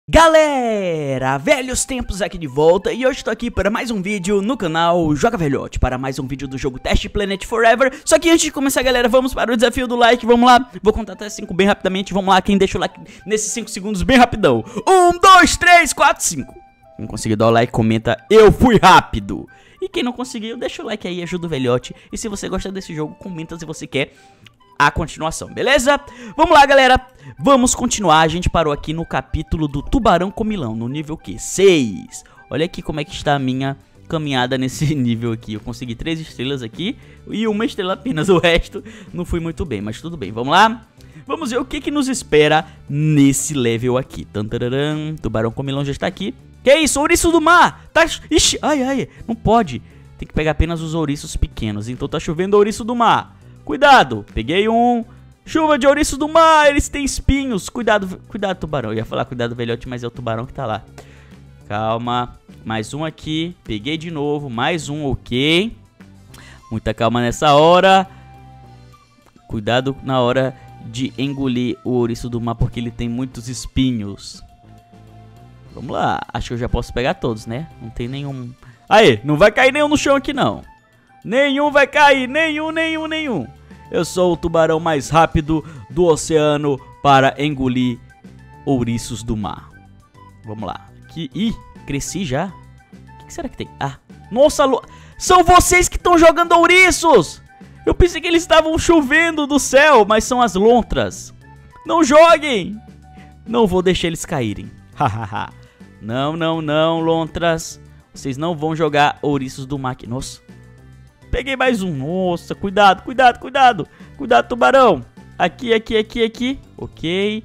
Galera, velhos tempos aqui de volta e hoje estou aqui para mais um vídeo no canal Joga Velhote, para mais um vídeo do jogo Test Planet Forever. Só que antes de começar, galera, vamos para o desafio do like, vamos lá. Vou contar até 5 bem rapidamente, vamos lá, quem deixa o like nesses 5 segundos bem rapidão. 1, 2, 3, 4, 5. Quem conseguiu dar o like, comenta, eu fui rápido. E quem não conseguiu, deixa o like aí, ajuda o velhote. E se você gosta desse jogo, comenta se você quer a continuação, beleza? Vamos lá, galera, vamos continuar. A gente parou aqui no capítulo do tubarão comilão, no nível que? 6. Olha aqui como é que está a minha caminhada nesse nível aqui. Eu consegui 3 estrelas aqui e 1 estrela apenas. O resto não fui muito bem, mas tudo bem, vamos lá. Vamos ver o que nos espera nesse level aqui. Tantararam, tubarão comilão já está aqui. Que isso, ouriço do mar. Tá... Ixi, ai, não pode. Tem que pegar apenas os ouriços pequenos. Então tá chovendo ouriço do mar. Cuidado, peguei um. Chuva de ouriço do mar, eles têm espinhos. Cuidado, cuidado, tubarão. Eu ia falar cuidado, velhote, mas é o tubarão que tá lá. Calma, mais um aqui. Peguei de novo, mais um, ok. Muita calma nessa hora. Cuidado na hora de engolir o ouriço do mar, porque ele tem muitos espinhos. Vamos lá, acho que eu já posso pegar todos, né? Não tem nenhum. Aí, não vai cair nenhum no chão aqui não. Nenhum vai cair, nenhum. Eu sou o tubarão mais rápido do oceano para engolir ouriços do mar. Vamos lá. Aqui. Ih, cresci já. O que será que tem? Ah, nossa, são vocês que estão jogando ouriços. Eu pensei que eles estavam chovendo do céu, mas são as lontras. Não joguem. Não vou deixar eles caírem. Hahaha. Não, lontras. Vocês não vão jogar ouriços do mar aqui. Nossa. Peguei mais um. Nossa, cuidado. Cuidado, tubarão. Aqui. Ok.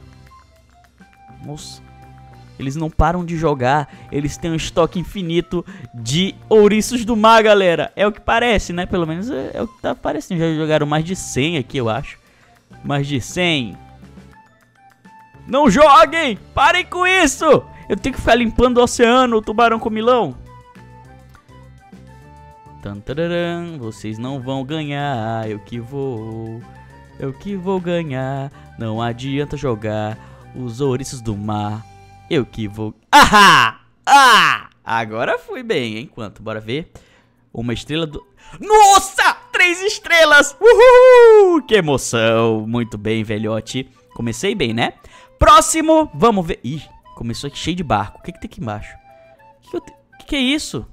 Nossa. Eles não param de jogar. Eles têm um estoque infinito de ouriços do mar, galera. É o que parece, né? Pelo menos é o que tá parecendo. Já jogaram mais de 100 aqui, eu acho. Mais de 100. Não joguem! Parem com isso! Eu tenho que ficar limpando o oceano, o tubarão comilão. Tantararam, vocês não vão ganhar, eu que vou ganhar. Não adianta jogar os ouriços do mar, eu que vou. Ahá! Ah! Agora fui bem, hein? Quanto? Bora ver. Uma estrela do... Nossa! 3 estrelas! Uhul! Que emoção! Muito bem, velhote. Comecei bem, né? Próximo, vamos ver. Ih, começou aqui cheio de barco. O que tem aqui embaixo? O que é isso?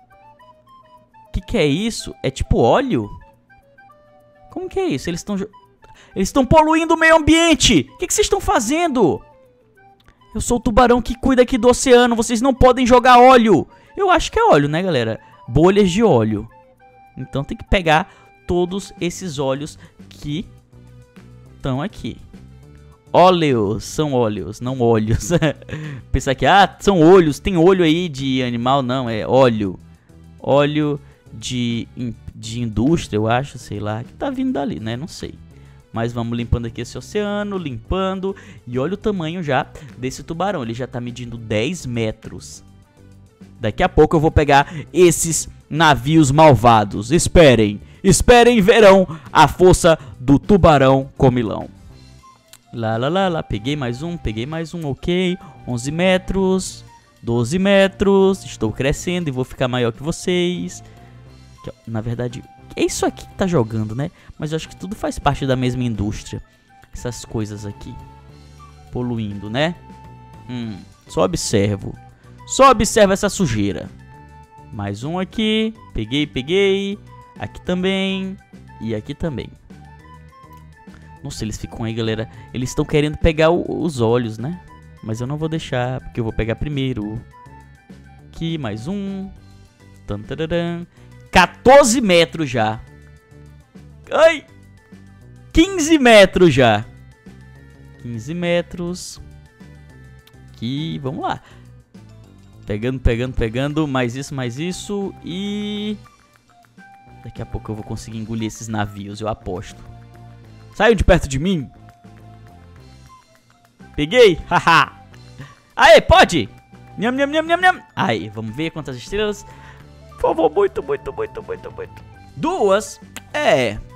Que é isso? É tipo óleo? Como que é isso? Eles estão poluindo o meio ambiente. O que vocês estão fazendo? Eu sou o tubarão que cuida aqui do oceano. Vocês não podem jogar óleo. Eu acho que é óleo, né, galera? Bolhas de óleo. Então tem que pegar todos esses óleos que estão aqui. Óleos, são óleos, não óleos. Pensar que, são olhos. Tem olho aí de animal? Não, é óleo. Óleo de indústria, eu acho, sei lá, que tá vindo dali, né, não sei. Mas vamos limpando aqui esse oceano, limpando. E olha o tamanho já desse tubarão, ele já tá medindo 10 metros. Daqui a pouco eu vou pegar esses navios malvados. Esperem, verão a força do tubarão comilão. Lá, peguei mais um, ok. 11 metros, 12 metros, estou crescendo e vou ficar maior que vocês. Na verdade, é isso aqui que tá jogando, né? Mas eu acho que tudo faz parte da mesma indústria. Essas coisas aqui poluindo, né? Só observo essa sujeira. Mais um aqui, peguei. Aqui também e aqui também. Nossa, eles ficam aí, galera. Eles estão querendo pegar os olhos, né? Mas eu não vou deixar, porque eu vou pegar primeiro. Aqui, mais um. Tantararam. 14 metros já. Ai! 15 metros já. 15 metros. Aqui, vamos lá. Pegando. Mais isso. E... daqui a pouco eu vou conseguir engolir esses navios, eu aposto. Saiam de perto de mim. Peguei. Haha. Aê, pode. Nham. Aí, vamos ver quantas estrelas. Por favor, muito. 2.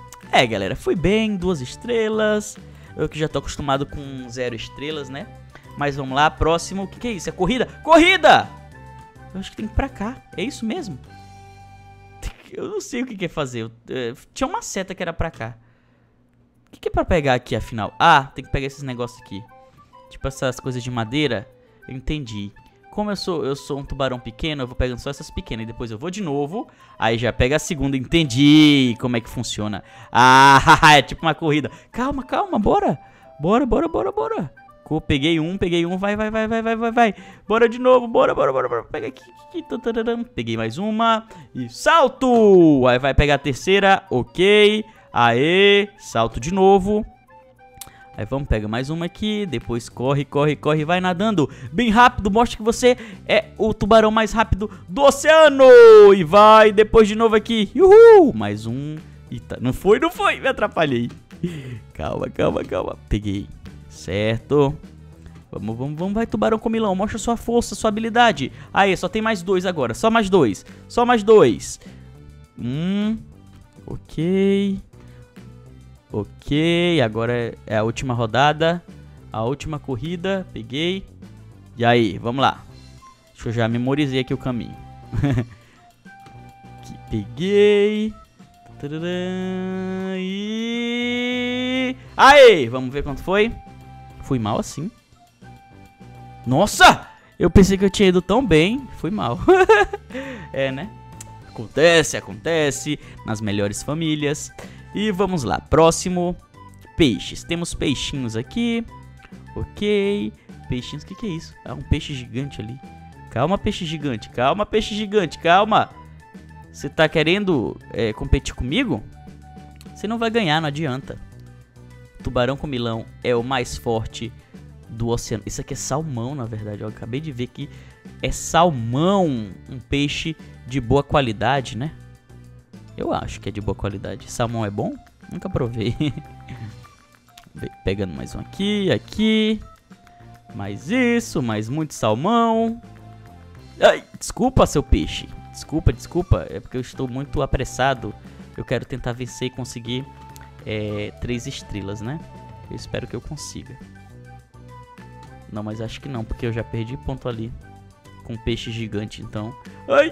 Galera, fui bem. 2 estrelas. Eu que já tô acostumado com 0 estrelas, né? Mas vamos lá, próximo. O que é isso? É corrida? Corrida! Eu acho que tem que ir pra cá. É isso mesmo? Eu não sei o que é fazer. Tinha uma seta que era pra cá. O que é pra pegar aqui, afinal? Ah, tem que pegar esses negócios aqui. Tipo essas coisas de madeira. Eu entendi. Como eu sou um tubarão pequeno, eu vou pegando só essas pequenas. E depois eu vou de novo. Aí já pega a segunda. Entendi como é que funciona. Ah, é tipo uma corrida. Calma, calma, bora. Bora. Peguei um, vai. Bora de novo, bora. Pega aqui. Peguei mais uma. E salto. Aí vai pegar a terceira, ok. Aê, salto de novo. Aí vamos, pega mais uma aqui. Depois corre, vai nadando bem rápido. Mostra que você é o tubarão mais rápido do oceano. E vai, depois de novo aqui. Uhul, mais um. Eita, não foi, me atrapalhei. Calma. Peguei. Certo. Vamos, vai, tubarão comilão. Mostra sua força, sua habilidade. Aí, só tem mais dois agora. Só mais dois. Ok, agora é a última rodada. A última corrida. Peguei. E aí, vamos lá. Acho que eu já memorizei aqui o caminho. Aqui, peguei. E... Aí, vamos ver quanto foi. Fui mal assim. Nossa! Eu pensei que eu tinha ido tão bem. Fui mal. É, né? Acontece. Nas melhores famílias. E vamos lá. Próximo. Peixes. Temos peixinhos aqui. Ok. Peixinhos. O que é isso? Ah, um peixe gigante ali. Calma, peixe gigante. Calma. Você tá querendo competir comigo? Você não vai ganhar, não adianta. Tubarão comilão é o mais forte do oceano. Isso aqui é salmão, na verdade. Eu acabei de ver que é salmão. Um peixe de boa qualidade, né? Eu acho que é de boa qualidade. Salmão é bom? Nunca provei. Pegando mais um aqui. Mais isso, mais muito salmão. Ai, desculpa, seu peixe. Desculpa. É porque eu estou muito apressado. Eu quero tentar vencer e conseguir 3 estrelas, né? Eu espero que eu consiga. Não, mas acho que não, porque eu já perdi ponto ali com um peixe gigante, então... Ai!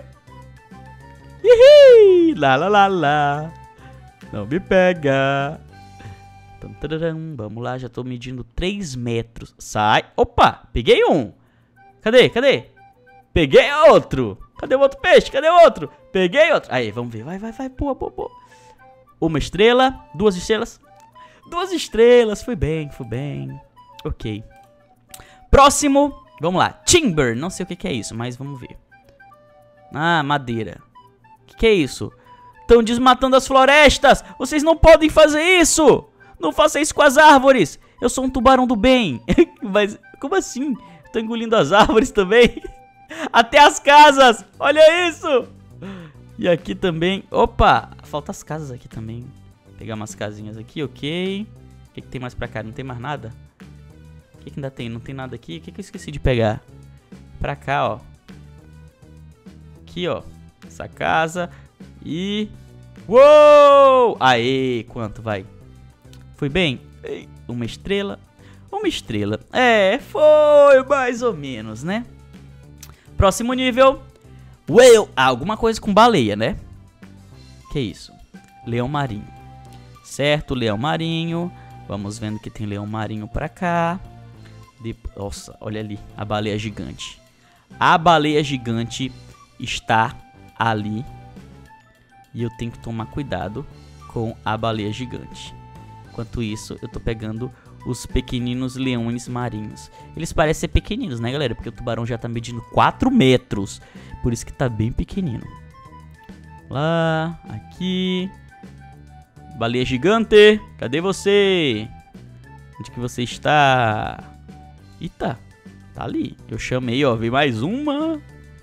Ihi! Lá. Não me pega. Vamos lá, já tô medindo 3 metros. Sai. Opa, peguei um. Cadê? Peguei outro. Cadê o outro peixe? Peguei outro. Aí, vamos ver. Vai. Pô. 1 estrela, 2 estrelas. 2 estrelas, fui bem. Ok. Próximo, vamos lá. Timber, não sei o que é isso, mas vamos ver. Ah, madeira. O que é isso? Estão desmatando as florestas. Vocês não podem fazer isso. Não faça isso com as árvores. Eu sou um tubarão do bem. Mas, como assim? Tô engolindo as árvores também. Até as casas. Olha isso. E aqui também. Opa, falta as casas aqui também. Vou pegar umas casinhas aqui, ok. O que tem mais pra cá? Não tem mais nada? O que ainda tem? Não tem nada aqui? O que eu esqueci de pegar? Pra cá, ó. Aqui, ó. Essa casa. E... Uou! Aê, quanto vai? Foi bem? 1 estrela. 1 estrela. Foi mais ou menos, né? Próximo nível. Whale. Alguma coisa com baleia, né? Que isso? Leão marinho. Certo, leão marinho. Vamos vendo que tem leão marinho pra cá. Nossa, olha ali. A baleia gigante. A baleia gigante está ali. E eu tenho que tomar cuidado com a baleia gigante. Enquanto isso, eu tô pegando os pequeninos leões marinhos. Eles parecem ser pequeninos, né, galera? Porque o tubarão já tá medindo 4 metros. Por isso que tá bem pequenino. Lá, aqui. Baleia gigante, cadê você? Onde que você está? Eita, tá ali. Eu chamei, ó. Veio mais uma.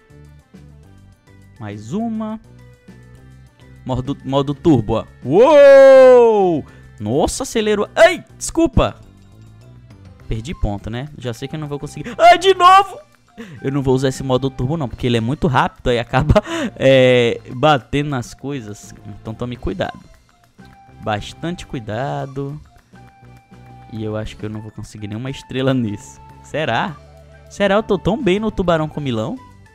Mais uma. Modo turbo, ó. Uou! Nossa, acelerou. Ai, desculpa. Perdi ponto, né? Já sei que eu não vou conseguir. Ai, de novo! Eu não vou usar esse modo turbo não, porque ele é muito rápido. Aí acaba batendo nas coisas. Então tome cuidado. Bastante cuidado. E eu acho que eu não vou conseguir nenhuma estrela nisso. Será? Será eu tô tão bem no tubarão comilão?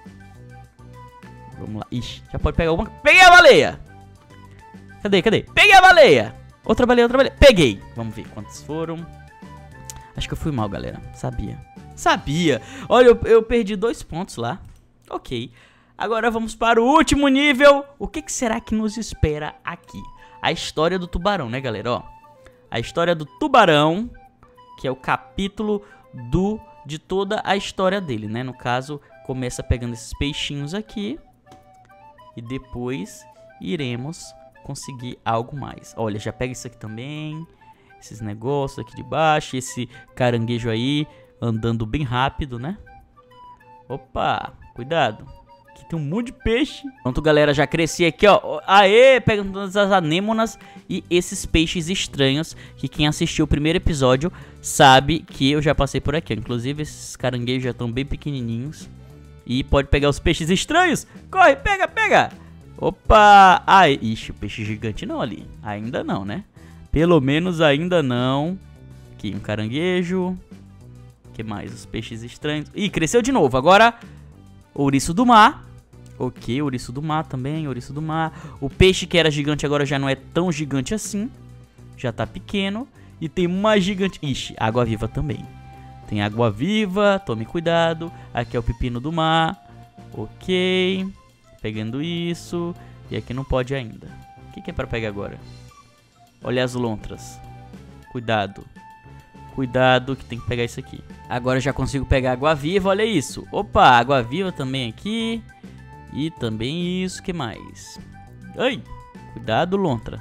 Vamos lá. Ixi, já pode pegar uma. Peguei a baleia! Cadê? Peguei a baleia! Outra baleia. Peguei! Vamos ver quantas foram. Acho que eu fui mal, galera. Sabia! Olha, eu perdi 2 pontos lá. Ok. Agora vamos para o último nível. O que será que nos espera aqui? A história do tubarão, né, galera? Ó, a história do tubarão, que é o capítulo de toda a história dele, né? No caso, começa pegando esses peixinhos aqui. E depois iremos conseguir algo mais. Olha, já pega isso aqui também. Esses negócios aqui de baixo. Esse caranguejo aí andando bem rápido, né? Opa, cuidado. Aqui tem um monte de peixe. Pronto, galera, já cresci aqui, ó. Aê, pegando todas as anêmonas e esses peixes estranhos. Que quem assistiu o primeiro episódio sabe que eu já passei por aqui. Inclusive, esses caranguejos já estão bem pequenininhos. E pode pegar os peixes estranhos. Corre, pega. Opa. Ai, ixi, peixe gigante não ali. Ainda não, né? Pelo menos ainda não. Aqui, um caranguejo. O que mais? Os peixes estranhos. Ih, cresceu de novo. Agora, ouriço do mar. Ok, ouriço do mar também, ouriço do mar. O peixe que era gigante agora já não é tão gigante assim. Já tá pequeno. E tem uma gigante... Ixi, água-viva também. Tem água-viva, tome cuidado. Aqui é o pepino do mar. Ok. Pegando isso. E aqui não pode ainda. O que é pra pegar agora? Olha as lontras. Cuidado. Cuidado que tem que pegar isso aqui. Agora eu já consigo pegar água-viva, olha isso. Opa, água-viva também aqui. E também isso, que mais? Ai, cuidado, lontra.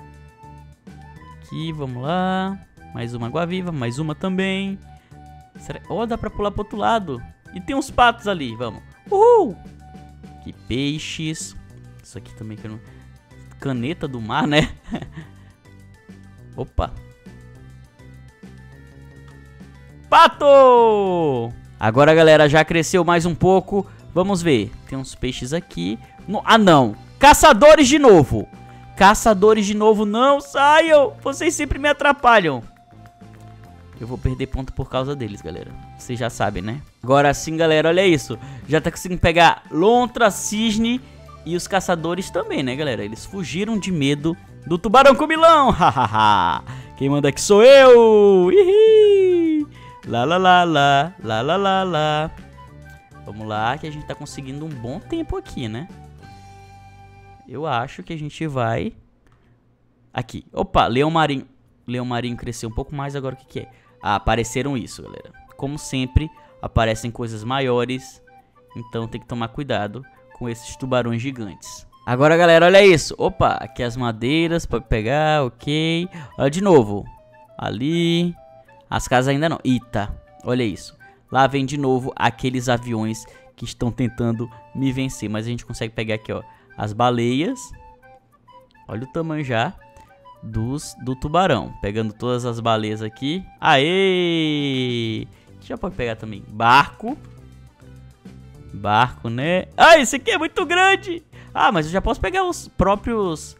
Aqui, vamos lá. Mais uma água-viva, mais uma também. Oh, dá pra pular pro outro lado. E tem uns patos ali, vamos. Uhul! Que peixes. Isso aqui também que eu não... Caneta do mar, né? Opa. Pato! Agora, galera, já cresceu mais um pouco. Vamos ver. Tem uns peixes aqui. Ah, não. Caçadores de novo. Caçadores de novo. Não saiam. Vocês sempre me atrapalham. Eu vou perder ponto por causa deles, galera. Vocês já sabem, né? Agora sim, galera, olha isso. Já tá conseguindo pegar lontra, cisne e os caçadores também, né, galera? Eles fugiram de medo do tubarão comilão. Hahaha. Quem manda aqui sou eu. Ihi. Lá, lá, lá, lá. Lá, lá, lá, lá. Vamos lá, que a gente tá conseguindo um bom tempo aqui, né? Eu acho que a gente vai... Aqui. Opa, leão marinho. Leão marinho cresceu um pouco mais, agora o que é? Ah, apareceram isso, galera. Como sempre, aparecem coisas maiores. Então tem que tomar cuidado com esses tubarões gigantes. Agora, galera, olha isso. Opa, aqui as madeiras, pode pegar, ok. Olha de novo. Ali. As casas ainda não. Eita, olha isso. Lá vem de novo aqueles aviões que estão tentando me vencer. Mas a gente consegue pegar aqui, ó, as baleias. Olha o tamanho já do tubarão. Pegando todas as baleias aqui. Aê! Já pode pegar também barco. Barco, né? Ah, esse aqui é muito grande! Ah, mas eu já posso pegar os próprios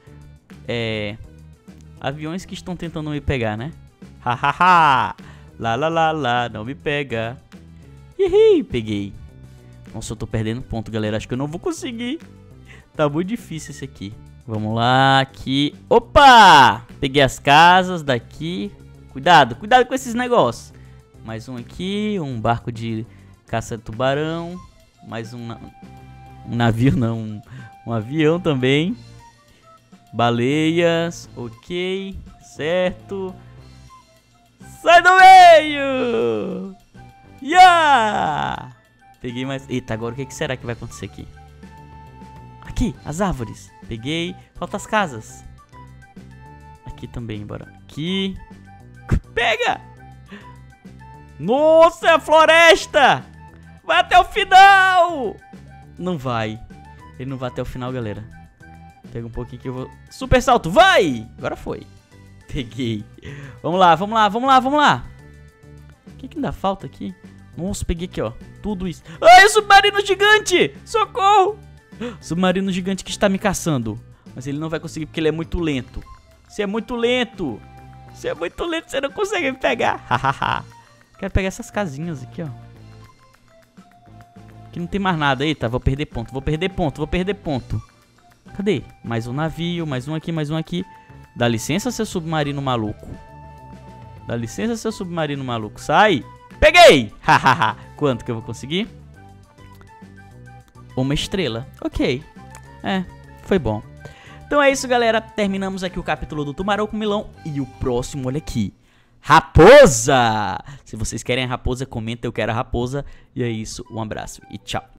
aviões que estão tentando me pegar, né? Hahaha! Lá, lá, lá, lá, não me pega. Ih, peguei. Nossa, eu tô perdendo ponto, galera. Acho que eu não vou conseguir. Tá muito difícil esse aqui. Vamos lá, aqui. Opa! Peguei as casas daqui. Cuidado, cuidado com esses negócios. Mais um aqui, um barco de caça de tubarão. Mais um navio, não, um avião também. Baleias, ok, certo. Sai do meio! Yeah! Peguei mais... Eita, agora o que será que vai acontecer aqui? Aqui, as árvores. Peguei. Falta as casas. Aqui também, bora. Aqui. Pega! Nossa, é a floresta! Vai até o final! Não vai. Ele não vai até o final, galera. Pega um pouquinho que eu vou... Super salto, vai! Agora foi. Peguei. Vamos lá, vamos lá, vamos lá, vamos lá. O que ainda falta aqui? Nossa, peguei aqui, ó. Tudo isso. Ai, submarino gigante! Socorro! Submarino gigante que está me caçando. Mas ele não vai conseguir porque ele é muito lento. Você é muito lento. Você é muito lento, você não consegue me pegar. Hahaha. Quero pegar essas casinhas aqui, ó. Aqui não tem mais nada. Eita, vou perder ponto, vou perder ponto, vou perder ponto. Cadê? Mais um navio, mais um aqui, mais um aqui. Dá licença, seu submarino maluco. Dá licença, seu submarino maluco. Sai! Peguei! Hahaha. Quanto que eu vou conseguir? Uma estrela. Ok. É, foi bom. Então é isso, galera. Terminamos aqui o capítulo do Tubarão com Milão. E o próximo, olha aqui. Raposa! Se vocês querem a raposa, comenta, eu quero a raposa. E é isso, um abraço e tchau.